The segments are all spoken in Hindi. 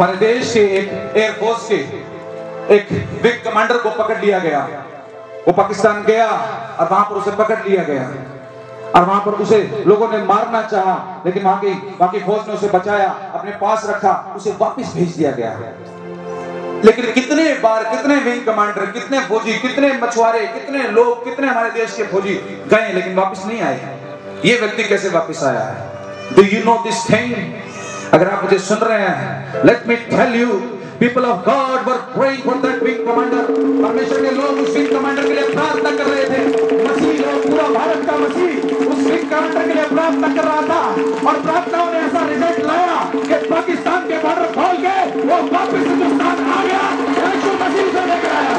हमारे देश के एक एयरफोर्स के एक विंग कमांडर को पकड़ लिया गया। वो पाकिस्तान गया और वहां पर उसे पकड़ लिया गया और वहां पर उसे लोगों ने मारना चाहा, लेकिन वहां की फौज ने उसे बचाया, अपने पास रखा, उसे वापस भेज दिया गया। लेकिन कितने बार कितने विंग कमांडर, कितने फौजी, कितने मछुआरे, कितने लोग, कितने हमारे देश के फौजी गए लेकिन वापस नहीं आए। ये व्यक्ति कैसे वापस आया है? Do you know this thing? अगर आप मुझे सुन रहे हैं, let me tell you, people of God were praying for that wing commander। परमेश्वर के लोग उस विंग कमांडर के लिए प्रार्थना कर रहे थे। मसीह लोग, पूरा भारत का मसीह उस विंग कमांडर के लिए प्रार्थना कर रहा था और प्रार्थनाओं ने ऐसा रिजल्ट लाया कि पाकिस्तान के बॉर्डर खोल के वो वापस हिंदुस्तान आ गया। यीशु मसीह से लेकर आया।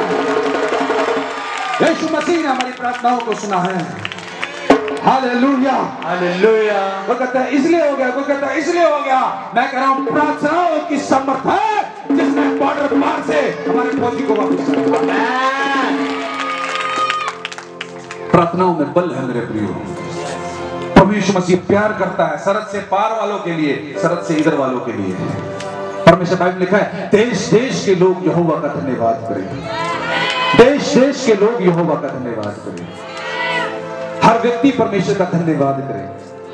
यीशु मसीह ने हमारी प्रार्थनाओं को सुना है। Hallelujah, hallelujah. वो कहता है इसलिए हो गया, कोई कहता है इसलिए हो गया। मैं कह रहा हूं प्रार्थनाओं की समर्थ है जिसने बॉर्डर पार से हमारे फौजी को वापस लाया। प्रार्थनाओं में बल है मेरे प्रियो। प्रभु यीशु मसीह प्यार करता है सरहद से पार वालों के लिए, सरहद से इधर वालों के लिए। परमेश्वर बाइबल लिखा है, देश देश के लोग यहोवा का धन्यवाद करें। देश देश के लोग यहोवा का धन्यवाद करें। हर व्यक्ति परमेश्वर का धन्यवाद करे।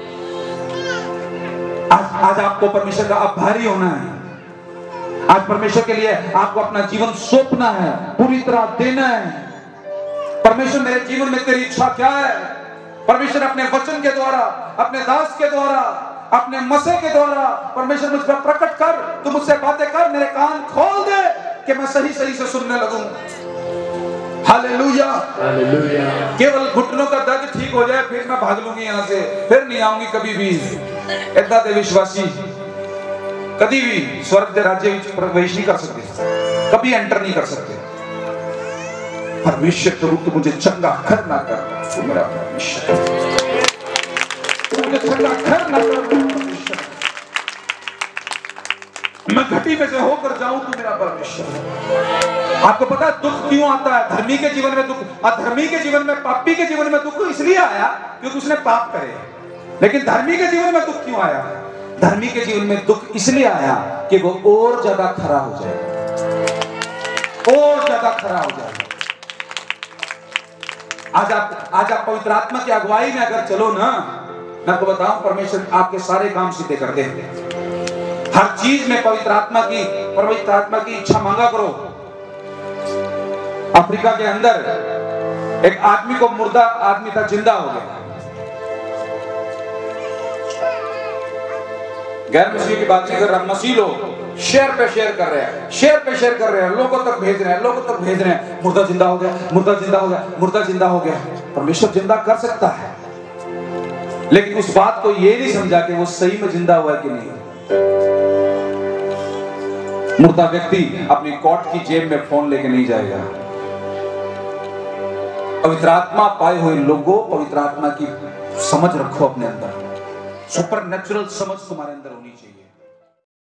आज आपको परमेश्वर का आभारी होना है। आज परमेश्वर के लिए आपको अपना जीवन सौंपना है, पूरी तरह देना है। परमेश्वर मेरे जीवन में तेरी इच्छा क्या है? परमेश्वर अपने वचन के द्वारा, अपने दास के द्वारा, अपने मसीह के द्वारा परमेश्वर मुझ पर प्रकट कर। तू मुझसे बातें कर, मेरे कान खोल दे कि मैं सही सही से सुनने लगूं। Hallelujah, hallelujah. केवल घुटनों का दर्द ठीक हो जाए फिर मैं भाग लूंगी यहाँ से, फिर नहीं आऊंगी कभी भी। ऐसा दे विश्वासी कभी भी स्वर्ग के राज्य में प्रवेश नहीं कर सकते, कभी एंटर नहीं कर सकते। परमेश्वर प्रभु तू मुझे चंगा कर ना कर, तू मेरा परमेश्वर, तू मुझे चंगा कर ना कर। मैं घटी में से होकर जाऊं, तू मेरा परमेश्वर। आपको पता है दुख क्यों आता है? धर्मी के जीवन में दुख, अधर्मी के जीवन में, पापी के जीवन में दुख इसलिए आया क्योंकि उसने पाप करे। लेकिन धर्मी के जीवन में दुख क्यों आया? धर्मी के जीवन में दुख इसलिए आया कि वो और ज्यादा खरा हो जाए, और ज्यादा खरा हो जाए। आज आप पवित्र आत्मा की अगुवाई में अगर चलो ना, मैं आपको बताऊं परमेश्वर आपके सारे काम सीधे कर दे। हर चीज में पवित्र आत्मा की इच्छा मांगा करो। अफ्रीका के अंदर एक आदमी को, मुर्दा आदमी था, जिंदा हो गया। गैर मसीह की बात नहीं कर रहा, मसीह लोग शेयर पे शेयर कर रहे हैं, शेयर पे शेयर कर रहे हैं, लोगों तक भेज रहे हैं, लोगों तक भेज रहे हैं। मुर्दा जिंदा हो गया, मुर्दा जिंदा हो गया, मुर्दा जिंदा हो गया। परमेश्वर जिंदा कर सकता है, लेकिन उस बात को ये नहीं समझा कि वो सही में जिंदा हुआ है कि नहीं। मुर्दा व्यक्ति अपनी कोट की जेब में फोन लेके नहीं जाएगा। पवित्र आत्मा पाए हुए लोगों, पवित्र आत्मा की समझ रखो अपने अंदर। सुपर नेचुरल समझ तुम्हारे अंदर होनी चाहिए।